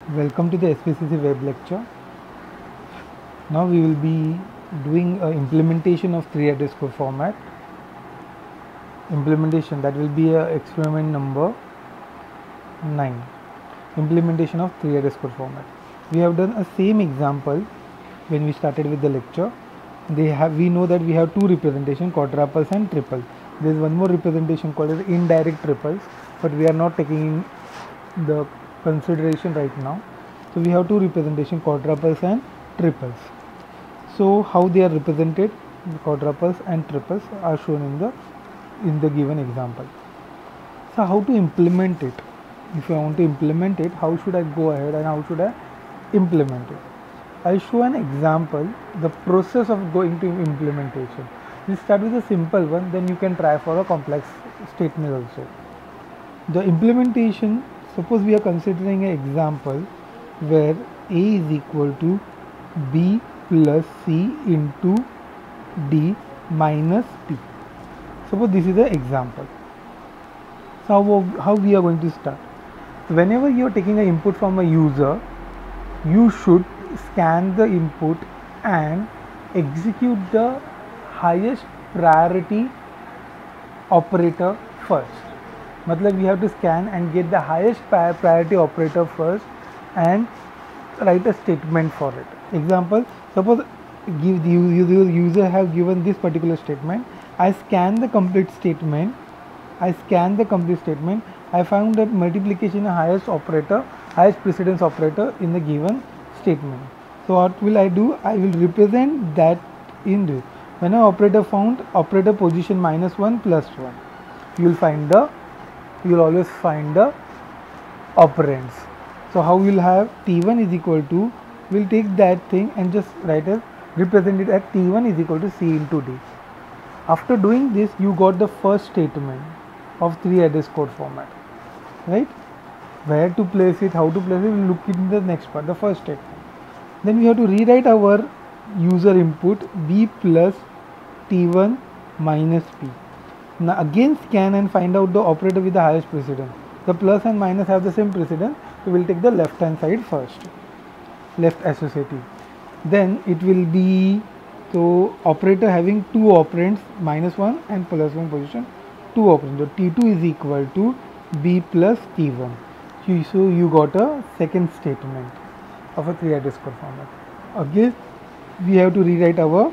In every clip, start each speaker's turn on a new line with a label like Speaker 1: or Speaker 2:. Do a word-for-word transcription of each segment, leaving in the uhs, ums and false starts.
Speaker 1: Welcome to the S P C C web lecture. Now we will be doing a implementation of three underscore format. Implementation, that will be a experiment number nine. Implementation of three underscore format. We have done a same example when we started with the lecture. They have we know that we have two representation, quadruples and triples. There is one more representation called as indirect triples, but we are not taking in the consideration right now. So we have two representation, quadruples and triples. So how they are represented, the quadruples and triples are shown in the in the given example. So how to implement it? If I want to implement it, how should I go ahead and how should I implement it? I show an example, the process of going to implementation. We start with a simple one, then you can try for a complex statement also. The implementation, suppose we are considering an example where A is equal to B plus C into D minus P. Suppose this is the example. So how, how we are going to start? Whenever you are taking an input from a user, you should scan the input and execute the highest priority operator first. Matlab we have to scan and get the highest priority operator first and write a statement for it. Example, suppose give the user have given this particular statement. I scan the complete statement. I scan the complete statement. I found that multiplication is highest operator, highest precedence operator in the given statement. So what will I do? I will represent that in this. When an operator found, operator position minus one plus one, you will find the you will always find the operands. So how we will have T one is equal to, we will take that thing and just write as represent it as T one is equal to C into D. After doing this, you got the first statement of three underscore format, right? Where to place it, how to place it, we will look in the next part, the first statement. Then we have to rewrite our user input B plus T one minus P. Now again scan and find out the operator with the highest precedence. The plus and minus have the same precedence, so we will take the left hand side first, left associative. Then it will be, so operator having two operands, minus one and plus one position, two operands. So T two is equal to B plus T one. So you got a second statement of a three underscore format. Again we have to rewrite our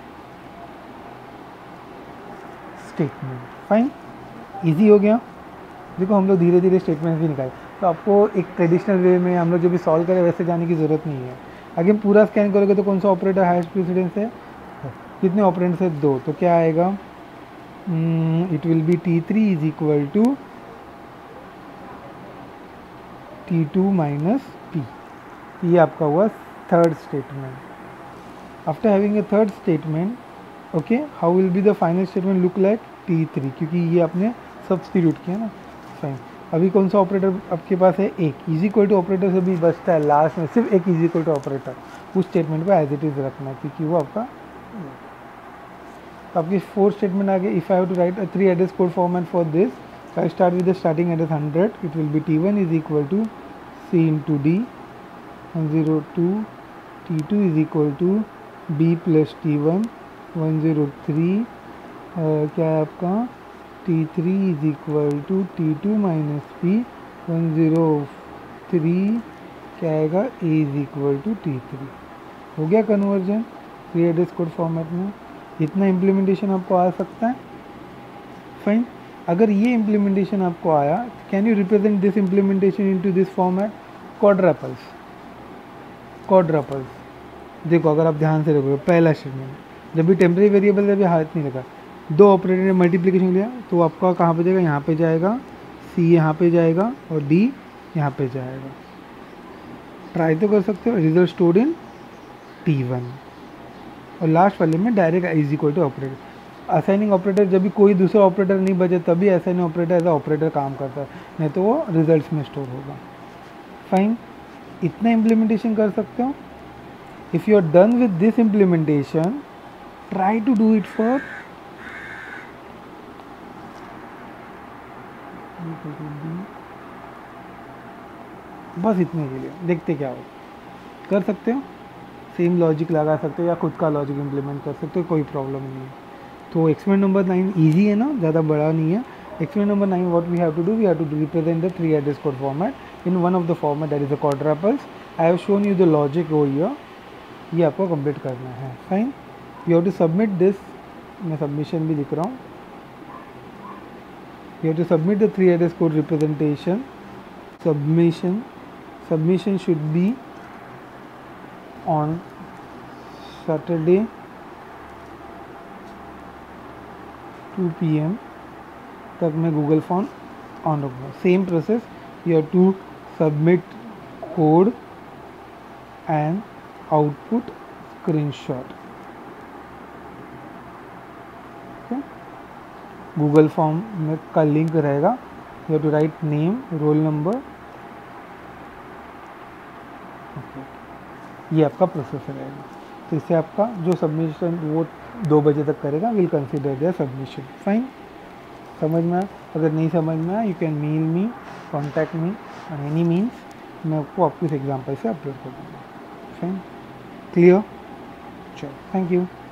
Speaker 1: statement. Fine, easy हो गया. देखो हम लोग धीरे धीरे statement भी निकाले, तो आपको एक ट्रेडिशनल वे में हम लोग जो भी सॉल्व करें वैसे जाने की ज़रूरत नहीं है. अगर पूरा स्कैन करोगे तो कौन सा ऑपरेटर हाईएस्ट प्रेसिडेंस है, कितने ऑपरेंट्स है, दो. तो क्या आएगा, it will be T three is equal to T two minus P. ये आपका हुआ third statement. After having a third statement, okay, how will be the final statement look like T three, क्योंकि ये आपने सब्स्टिट्यूट किया ना. Fine, अभी कौन सा ऑपरेटर आपके पास है, एक. इज इक्वल टू ऑपरेटर से भी बचता है लास्ट में सिर्फ एक इज इक्वल टू ऑपरेटर, उस स्टेटमेंट पे एज इट इज रखना है क्योंकि वो आपका. तो आपकी फोर्थ स्टेटमेंट आ गई. If I have to write a three address code format for this, I start with the starting address hundred. It will be T one is equal to C into D one zero two. T two is equal to B plus T one one zero three. क्या है आपका, T three is equal to T two minus P one zero three. क्या आएगा, A is equal to T three. हो गया conversion three address code format में. इतना implementation आपको आ सकता है. फाइन, अगर ये इम्प्लीमेंटेशन आपको आया, can you represent this implementation into this format, quadruples. Quadruples देखो, अगर आप ध्यान से देखोगे, पहला स्टेटमेंट जब भी टेम्परेरी वेरिएबल जब भी हाथ नहीं लगा, दो ऑपरेटर ने मल्टीप्लिकेशन लिया तो आपका कहाँ पे जाएगा, यहाँ पे जाएगा, सी यहाँ पे जाएगा और डी यहाँ पे जाएगा. ट्राई तो कर सकते हो. Result stored in T one. और लास्ट वाले में direct is equal to operator. Assigning operator जब भी कोई दूसरा ऑपरेटर नहीं बचे तभी assigning operator as a operator काम करता है, नहीं तो वो रिजल्ट्स में स्टोर होगा. फाइन, इतना इम्प्लीमेंटेशन कर सकते हो. If you are done with this implementation, try to do it for बस इतने के लिए, देखते क्या हो। कर सकते हो, सेम लॉजिक लगा सकते हो या खुद का लॉजिक इम्प्लीमेंट कर सकते हो, कोई प्रॉब्लम नहीं है। तो एक्सपेरिमेंट नंबर नाइन ईजी है ना, ज़्यादा बड़ा नहीं है। Experiment number nine what we have to do, we have to represent the three address code format in one of the format that is a quadruples. I have shown you the logic over here, ये आपको complete करना है। Fine, you have to submit this, मैं submission भी लिख रहा हूँ। You have to submit the three address code representation. Submission submission should be on Saturday to PM एम तक मैं गूगल फॉर्म ऑन रखूँगा। Same process, you have to submit code and output screenshot. Okay, Google form में का link रहेगा, you have to write name, roll number. ये आपका process रहेगा। तो इससे आपका जो सबमिशन वो दो बजे तक करेगा, will consider their submission. Fine, समझ में आया? अगर नहीं समझ में आया, you can mail me, contact me on any means, मैं आपको आपके एग्जाम्पल से अपलोड कर दूँगा। Fine, clear? चलो, थैंक यू।